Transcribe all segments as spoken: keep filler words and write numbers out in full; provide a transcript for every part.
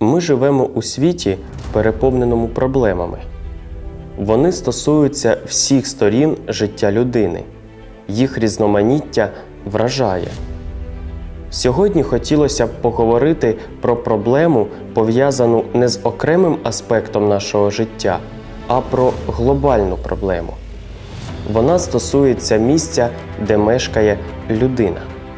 Ми живемо у світі, переповненому проблемами. Вони стосуються всіх сторін життя людини. Їх різноманіття вражає. Сьогодні хотілося б поговорити про проблему, пов'язану не з окремим аспектом нашого життя, а про глобальну проблему. Вона стосується місця, де мешкає людина.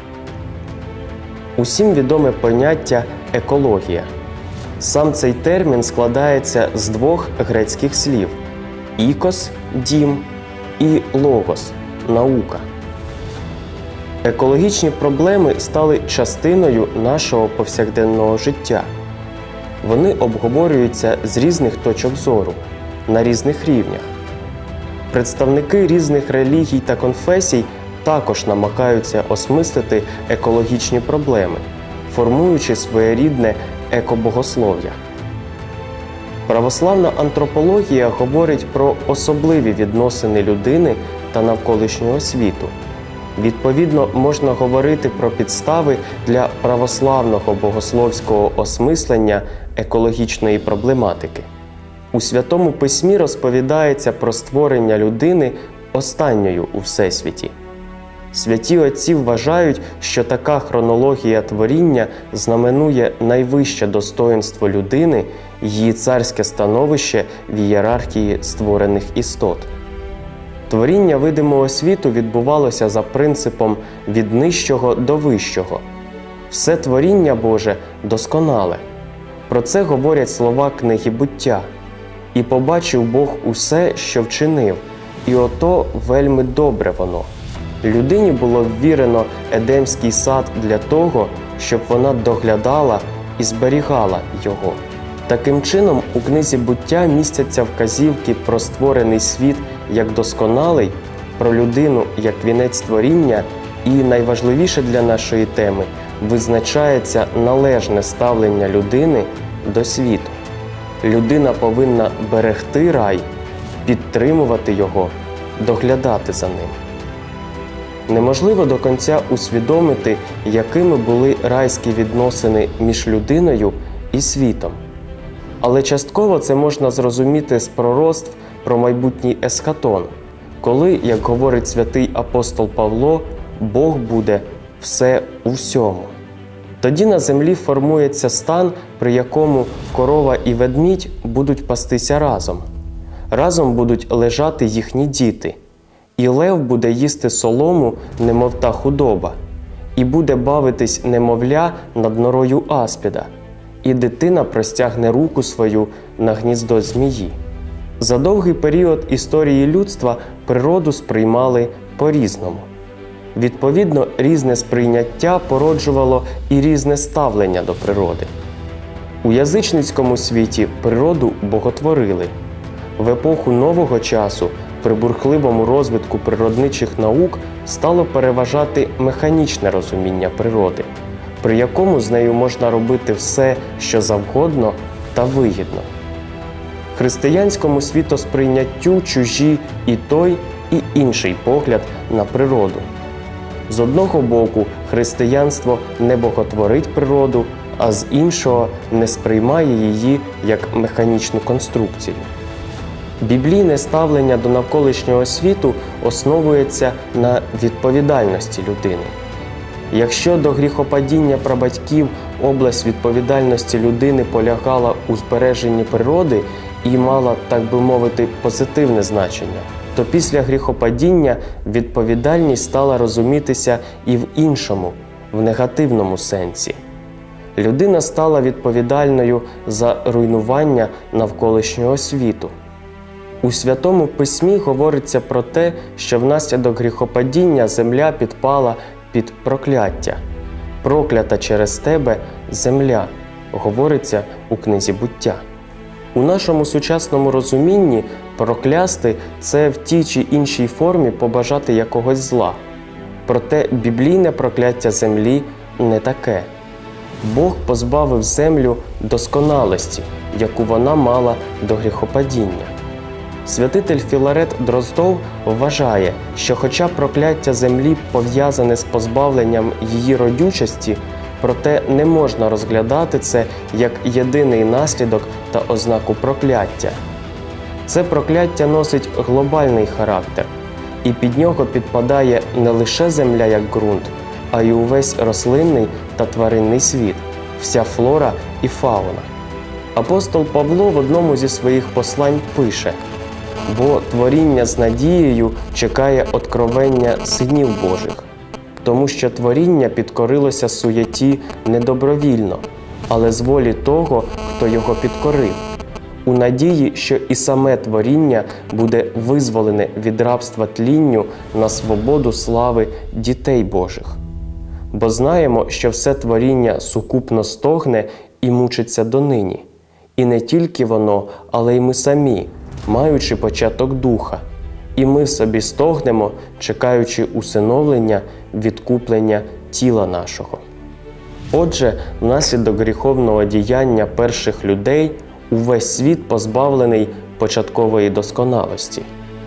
Усім відоме поняття «екологія». Сам цей термін складається з двох грецьких слів – «ікос» – «дім» і «логос» – «наука». Екологічні проблеми стали частиною нашого повсякденного життя. Вони обговорюються з різних точок зору, на різних рівнях. Представники різних релігій та конфесій також намагаються осмислити екологічні проблеми, формуючи своєрідне екобогослов'я. Православна антропологія говорить про особливі відносини людини та навколишнього світу. Відповідно, можна говорити про підстави для православного богословського осмислення екологічної проблематики. У Святому Письмі розповідається про створення людини останньою у Всесвіті. Святі отці вважають, що така хронологія творіння знаменує найвище достоїнство людини й її царське становище в ієрархії створених істот. Творіння видимого світу відбувалося за принципом від нижчого до вищого. Все творіння Боже досконале. Про це говорять слова книги «Буття». «І побачив Бог усе, що вчинив, і ото вельми добре воно». Людині було ввірено Едемський сад для того, щоб вона доглядала і зберігала його. Таким чином, у книзі «Буття» містяться вказівки про створений світ як досконалий, про людину як вінець творіння і, найважливіше для нашої теми, визначається належне ставлення людини до світу. Людина повинна берегти рай, підтримувати його, доглядати за ним. Неможливо до кінця усвідомити, якими були райські відносини між людиною і світом. Але частково це можна зрозуміти з пророцтв про майбутній ескатон, коли, як говорить святий апостол Павло, Бог буде все у всьому. Тоді на землі формується стан, при якому корова і ведмідь будуть пастися разом. Разом будуть лежати їхні діти. І лев буде їсти солому, немов та худоба, і буде бавитись немовля над норою аспіда, і дитина простягне руку свою на гніздо змії. За довгий період історії людства природу сприймали по-різному. Відповідно, різне сприйняття породжувало і різне ставлення до природи. У язичницькому світі природу боготворили. В епоху нового часу при бурхливому розвитку природничих наук стало переважати механічне розуміння природи, при якому з нею можна робити все, що завгодно та вигідно. Християнському світосприйняттю чужі і той, і інший погляд на природу. З одного боку, християнство не боготворить природу, а з іншого не сприймає її як механічну конструкцію. Біблійне ставлення до навколишнього світу основується на відповідальності людини. Якщо до гріхопадіння прабатьків область відповідальності людини полягала у збереженні природи і мала, так би мовити, позитивне значення, то після гріхопадіння відповідальність стала розумітися і в іншому, в негативному сенсі. Людина стала відповідальною за руйнування навколишнього світу. У Святому Письмі говориться про те, що внаслідок гріхопадіння земля підпала під прокляття. «Проклята через тебе земля», говориться у книзі «Буття». У нашому сучасному розумінні проклясти – це в тій чи іншій формі побажати якогось зла. Проте біблійне прокляття землі не таке. Бог позбавив землю досконалості, яку вона мала до гріхопадіння. Святитель Філарет Дроздов вважає, що хоча прокляття землі пов'язане з позбавленням її родючості, Проте не можна розглядати це як єдиний наслідок та ознаку прокляття. Це прокляття носить глобальний характер, і під нього підпадає не лише земля як ґрунт, а й увесь рослинний та тваринний світ, вся флора і фауна. Апостол Павло в одному зі своїх послань пише: «Бо творіння з надією чекає откровення синів Божих, тому що творіння підкорилося суєті не добровільно, але з волі того, хто його підкорив, у надії, що і саме творіння буде визволене від рабства тлінню на свободу слави дітей Божих. Бо знаємо, що все творіння сукупно стогне і мучиться донині. І не тільки воно, але й ми самі, маючи початок духа. І ми собі стогнемо, чекаючи усиновлення, відкуплення тіла нашого». Отже, внаслідок гріховного діяння перших людей увесь світ позбавлений початкової досконалості.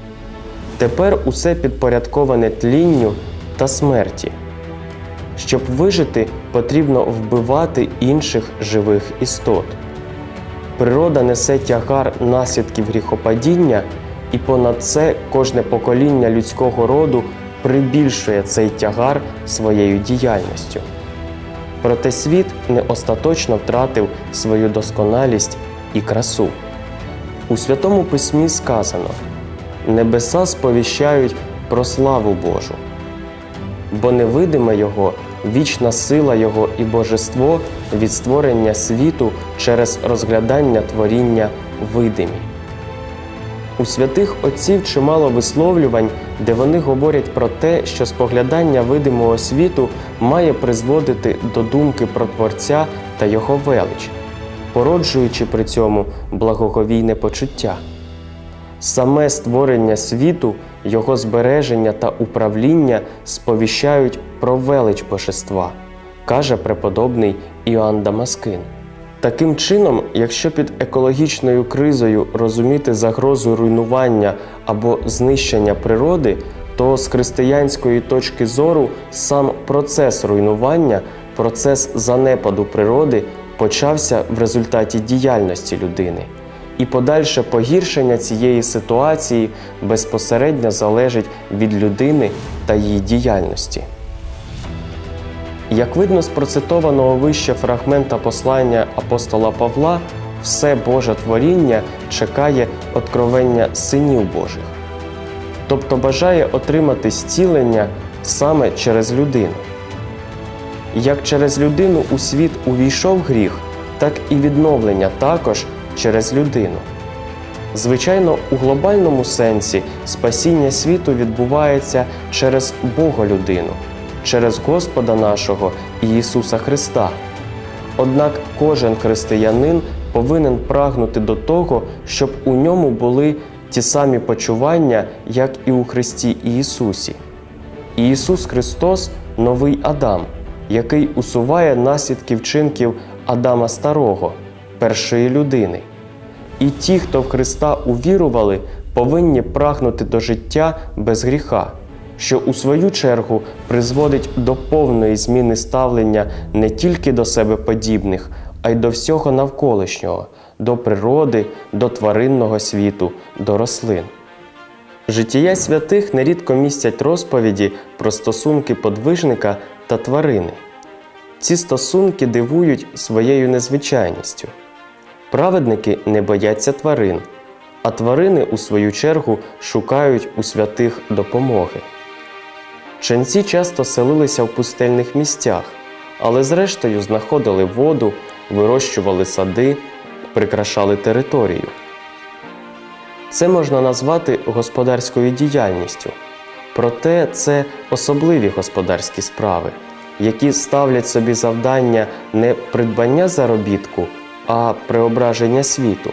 Тепер усе підпорядковане тлінню та смерті. Щоб вижити, потрібно вбивати інших живих істот. Природа несе тягар наслідків гріхопадіння, і понад це кожне покоління людського роду прибільшує цей тягар своєю діяльністю. Проте світ не остаточно втратив свою досконалість і красу. У Святому Письмі сказано: «Небеса сповіщають про славу Божу, бо невидиме Його, вічна сила Його і божество від створення світу через розглядання творіння видимі». У святих отців чимало висловлювань, де вони говорять про те, що споглядання видимого світу має призводити до думки про Творця та Його велич, породжуючи при цьому благоговійне почуття. Саме створення світу, його збереження та управління сповіщають про велич божества, каже преподобний Іоанн Дамаскин. Таким чином, якщо під екологічною кризою розуміти загрозу руйнування або знищення природи, то з християнської точки зору сам процес руйнування, процес занепаду природи почався в результаті діяльності людини. І подальше погіршення цієї ситуації безпосередньо залежить від людини та її діяльності. Як видно з процитованого вище фрагмента послання апостола Павла, все Боже творіння чекає откровення синів Божих, тобто бажає отримати зцілення саме через людину. Як через людину у світ увійшов гріх, так і відновлення також через людину. Звичайно, у глобальному сенсі спасіння світу відбувається через Бога-людину, через Господа нашого Ісуса Христа. Однак кожен християнин повинен прагнути до того, щоб у ньому були ті самі почування, як і у Христі Ісусі. Ісус Христос – новий Адам, який усуває наслідки вчинків Адама Старого, першої людини. І ті, хто в Христа увірували, повинні прагнути до життя без гріха, що у свою чергу призводить до повної зміни ставлення не тільки до себе подібних, а й до всього навколишнього, до природи, до тваринного світу, до рослин. Життя святих нерідко містять розповіді про стосунки подвижника та тварини. Ці стосунки дивують своєю незвичайністю. Праведники не бояться тварин, а тварини, у свою чергу, шукають у святих допомоги. Ченці часто селилися в пустельних місцях, але зрештою знаходили воду, вирощували сади, прикрашали територію. Це можна назвати господарською діяльністю. Проте це особливі господарські справи, які ставлять собі завдання не придбання заробітку, а преображення світу.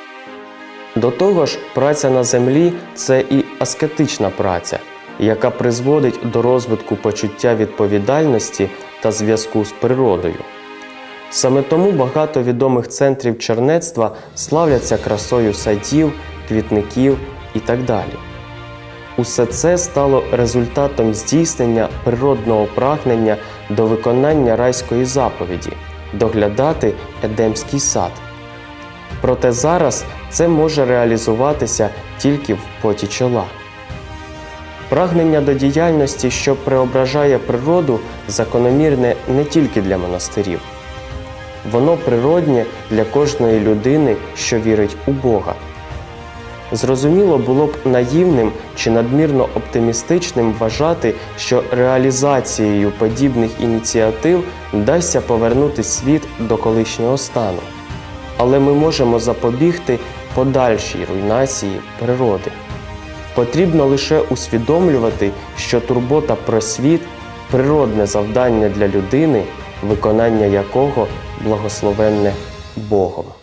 До того ж, праця на землі – це і аскетична праця, яка призводить до розвитку почуття відповідальності та зв'язку з природою. Саме тому багато відомих центрів чернецтва славляться красою садів, квітників і так далі. Усе це стало результатом здійснення природного прагнення до виконання райської заповіді – доглядати Едемський сад. Проте зараз це може реалізуватися тільки в поті чола. Прагнення до діяльності, що преображає природу, закономірне не тільки для монастирів. Воно природнє для кожної людини, що вірить у Бога. Зрозуміло було б наївним чи надмірно оптимістичним вважати, що реалізацією подібних ініціатив вдасться повернути світ до колишнього стану. Але ми можемо запобігти подальшій руйнації природи. Потрібно лише усвідомлювати, що турбота про світ – природне завдання для людини, виконання якого благословенне Богом.